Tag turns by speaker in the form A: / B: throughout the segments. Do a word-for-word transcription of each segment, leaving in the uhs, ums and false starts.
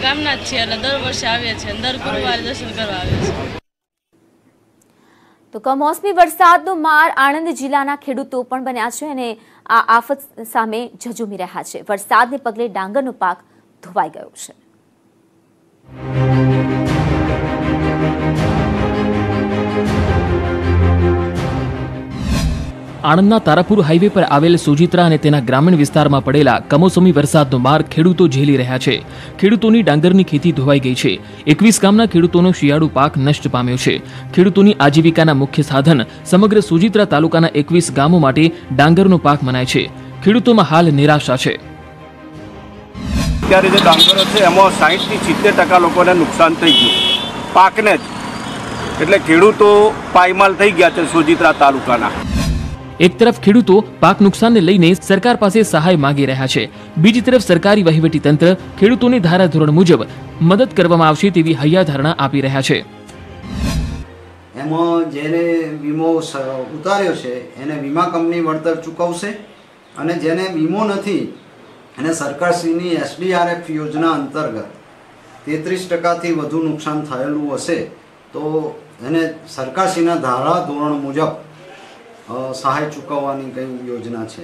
A: ગામના જ છીએ એટલે દર વર્ષે આવીએ છીએ અને દર ગુરુવારે દર્શન કરવા આવીએ છીએ।
B: તો કમોસમી વરસાદનો માર આણંદ જિલ્લાના ખેડૂતો પણ બન્યા છે અને આ આફત સામે ઝઝૂમી રહ્યા છે। વરસાદને પગલે ડાંગરનો પાક ધોવાઈ ગયો છે।
C: આણંદના તારાપુર હાઈવે પર આવેલ સોજિત્રા અને તેના ગ્રામીણ વિસ્તારમાં પડેલા કમોસમી વરસાદનો માર ખેડૂતો ઝેલી રહ્યા છે। ખેડૂતોની ડાંગરની ખેતી ધોવાઈ ગઈ છે। એકવીસ ગામના ખેડૂતોનો શિયાળુ પાક નષ્ટ પામ્યો છે। ખેડૂતોની આજીવિકાના મુખ્ય સાધન સમગ્ર સોજિત્રા તાલુકાના એકવીસ ગામો માટે ડાંગરનો પાક મનાય છે। ખેડૂતોમાં હાલ નિરાશા છે।
D: અત્યારે જે ડાંગરો છે એમાં સાહીઠ થી સિત્તેર ટકા લોકોને નુકસાન થઈ ગયું પાકને જ, એટલે ખેડૂતો પાયમાલ થઈ ગયા છે સોજિત્રા તાલુકાના।
C: એક તરફ ખેડૂતો પાક નુકસાનને લઈને સરકાર પાસે સહાય માંગી રહ્યા છે, બીજી તરફ સરકારી વહીવટી તંત્ર ખેડૂતોની ધારાધોરણ મુજબ મદદ કરવામાં આવશે તેવી હૈયાધારણા આપી રહ્યા છે।
E: એમાં જેને વીમો ઉતાર્યો છે એને વીમા કંપની વળતર ચૂકવશે અને જેને વીમો નથી એને સરકારશ્રીની એસડીઆરએફ યોજના અંતર્ગત તેત્રીસ ટકાથી વધુ નુકસાન થયેલું હશે તો એને સરકારશ્રીના ધારાધોરણ મુજબ સહાય ચૂકવવાની કઈ યોજના છે।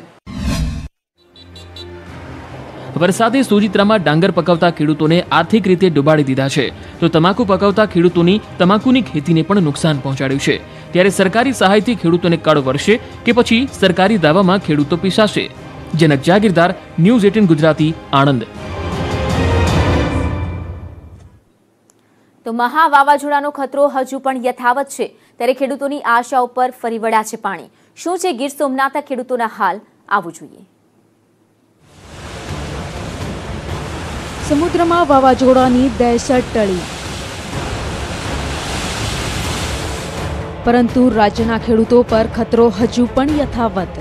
C: વરસાદે સોજિત્રામાં ડાંગર પકવતા ખેડૂતોને આર્થિક રીતે ડૂબાડી દીધા છે, તો તમાકુ પકવતા ખેડૂતોની તમાકુની ખેતીને પણ નુકસાન પહોંચાડ્યું છે। ત્યારે સરકારી સહાયથી ખેડૂતોને કળ વરસે કે પછી સરકારી દાવામાં ખેડૂતો પીસાશે? જનક જાગીરદાર, ન્યૂઝ અઠ્ઠાવીસ ગુજરાતી, આણંદ।
B: તો મહા વાવાઝોડાનો ખતરો હજુ પણ યથાવત છે, ત્યારે ખેડૂતોની આશા ઉપર ફરી વળ્યા છે પાણી। શું છે ગીર સોમનાથના ખેડૂતોના હાલ? આવવું જોઈએ।
F: સમુદ્રમાં વાવાઝોડાની દહેશત ટળી, પરંતુ રાજ્યના ખેડૂતો પર ખતરો હજુ પણ યથાવત।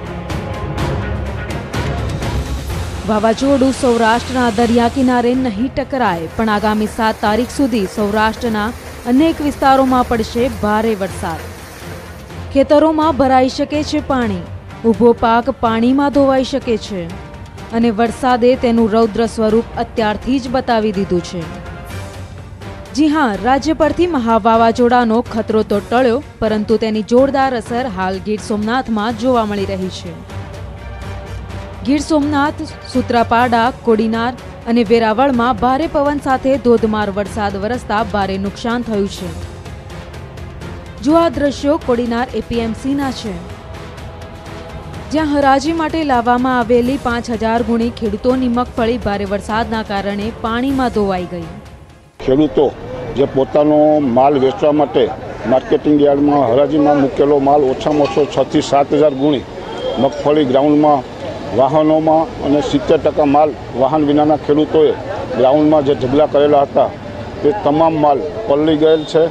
F: વાવાઝોડું સૌરાષ્ટ્રના દરિયા કિનારે નહીં ટકરાય, પણ આગામી સાત તારીખ સુધી સૌરાષ્ટ્રના અનેક વિસ્તારોમાં પડશે ભારે વરસાદ। ખેતરોમાં ભરાઈ શકે છે પાણી, ઊભો પાક પાણીમાં ધોવાઈ શકે છે અને વરસાદે તેનું રૌદ્ર સ્વરૂપ અત્યારથી જ બતાવી દીધું છે। જી હા, રાજ્ય પરથી મહા વાવાઝોડાનો ખતરો તો ટળ્યો, પરંતુ તેની જોરદાર અસર હાલ ગીર સોમનાથમાં જોવા મળી રહી છે। ગીર સોમનાથ, સૂત્રાપાડા, કોડીનાર અને વેરાવળમાં ભારે પવન સાથે ધોધમાર વરસાદ વરસતા ભારે નુકસાન થયું છે। જો આ દ્રશ્યો કોડીનાર એપીએમસીના છે, જ્યાં હરાજી માટે લાવવામાં આવેલી પાંચ હજાર ગુણી ખેડૂતોની મગફળી ભારે વરસાદના કારણે પાણીમાં ધોવાઈ ગઈ।
G: ખેડૂતો જે પોતાનો માલ વેચવા માટે માર્કેટિંગ યાર્ડમાં હરાજીમાં મૂકેલો માલ ઓછામાં ઓછો છ થી સાત હજાર ગુણી મગફળી ગ્રાઉન્ડમાં, વાહનોમાં અને સિત્તેર ટકા માલ વાહન વિનાના ખેડૂતોએ ગ્રાઉન્ડમાં જે ઢગલા કરેલા હતા તે તમામ માલ પલળી ગયેલ છે।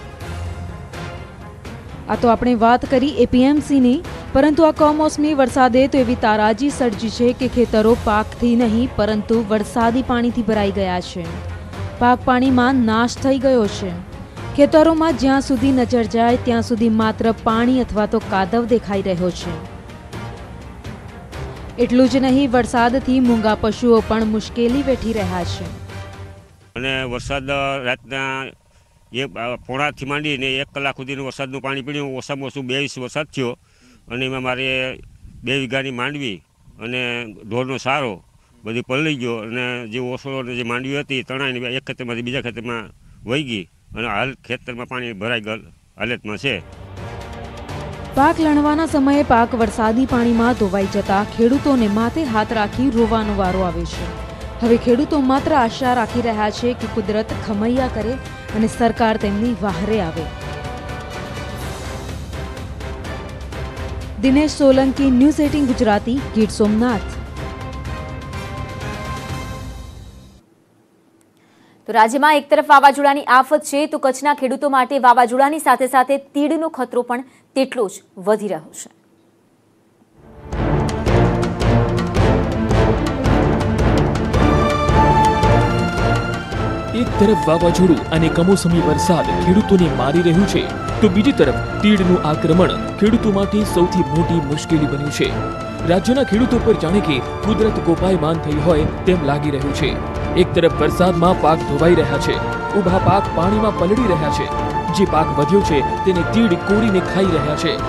F: આ તો આપણે વાત કરી એપીએમસીની, પરંતુ આ કમોસમી વરસાદે તો એવી તારાજી સર્જી છે કે ખેતરો પાકથી નહીં પરંતુ વરસાદી પાણીથી ભરાઈ ગયા છે। પાક પાણીમાં નાશ થઈ ગયો છે। ખેતરોમાં જ્યાં સુધી નજર જાય ત્યાં સુધી માત્ર પાણી અથવા તો કાદવ દેખાઈ રહ્યો છે। એટલું જ નહીં, વરસાદથી મૂંગા પશુઓ પણ મુશ્કેલી વેઠી રહ્યા છે।
H: અને વરસાદ રાતના એક પોણાથી માંડીને એક કલાક સુધીનું વરસાદનું પાણી પીડ્યું। ઓછામાં ઓછું બે ઇંચ વરસાદ થયો અને એમાં મારે બે વીઘાની માંડવી અને ઢોરનો સારો બધી પલળી ગયો અને જે ઓસળો જે માંડવી હતી તણાઈને એક ખેતરમાંથી બીજા ખેતરમાં વહી ગઈ અને હાલ ખેતરમાં પાણી ભરાઈ ગયેલ હાલતમાં છે।
F: પાક લણવાના સમયે પાક વરસાદી પાણીમાં ધોવાઈ જતા ખેડૂતોને માથે હાથ રાખી રોવાનો વારો આવે છે। હવે ખેડૂતો માત્ર આશા રાખી રહ્યા છે કે કુદરત ખમૈયા કરે અને સરકાર તેમની વહારે આવે। દિનેશ સોલંકી, ન્યૂઝ અઠ્ઠાવીસ ગુજરાતી, ગીર સોમનાથ।
B: તો રાજ્યમાં એક તરફ વાવાઝોડાની આફત છે, તો કચ્છના ખેડૂતો માટે વાવાઝોડાની સાથે સાથે તીડનો ખતરો પણ તેટલો જ વધી રહ્યો છે।
C: એક તરફ વાવાઝોડું અને કમોસમી વરસાદ ખેડૂતોને મારી રહ્યું છે, તો બીજી તરફ તીડનું આક્રમણ ખેડૂતો માટે સૌથી મોટી મુશ્કેલી બન્યું છે। રાજ્યના ખેડૂતો પર જાણે કે કુદરત કોપાયમાન થઈ હોય તેમ લાગી રહ્યું છે। એક તરફ વરસાદમાં પાક ધોવાઈ રહ્યા છે, ઊભા પાક પાણીમાં પલળી રહ્યા છે, જે પાક વધ્યો છે તેને તીડ કોરીને ખાઈ રહ્યા છે.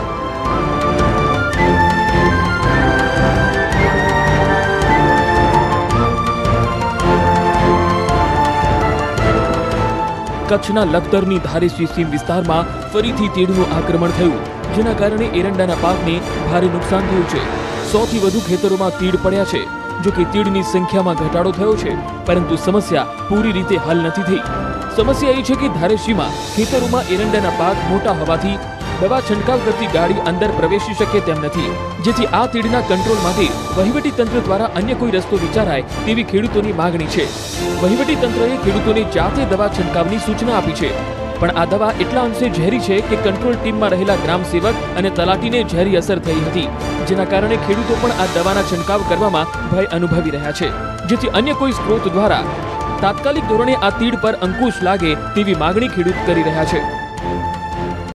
C: કચ્છના લખતરની ધારેશ્રી સીમ વિસ્તારમાં ફરીથી તીડનું આક્રમણ થયું, જેના કારણે એરંડાના પાકને ભારે નુકસાન થયું છે. સોથી વધુ ખેતરોમાં તીડ પડ્યા છે. જો કે તીડની સંખ્યામાં ઘટાડો થયો છે, પરંતુ સમસ્યા પૂરી રીતે હલ નથી થઈ. સમસ્યા એ છે કે ધારેશ્રીમાં ખેતરોમાં એરંડાના પાક મોટા હોવાથી દવા છંટકાવ કરતી ગાડી અંદર પ્રવેશી શકે તેમ નથી, જેથી આ તીડના કંટ્રોલ માટે વહીવટી તંત્ર દ્વારા અન્ય કોઈ રસ્તો વિચારાય તેવી ખેડૂતોની માંગણી છે. વહીવટી તંત્રએ ખેડૂતોને જાતે દવા છંટકાવની સૂચના આપી છે, પણ આ દવા એટલા અંશે ઝેરી છે કે કંટ્રોલ ટીમમાં રહેલા ગ્રામ સેવક અને તલાટીને ઝેરી અસર થઈ હતી, જેના કારણે ખેડૂતો પણ આ દવાના છંટકાવ કરવામાં ભય અનુભવી રહ્યા છે, જેથી અન્ય કોઈ સ્ત્રોત દ્વારા તાત્કાલિક ધોરણે આ તીડ પર અંકુશ લાગે તેવી માંગણી ખેડૂત કરી રહ્યા છે.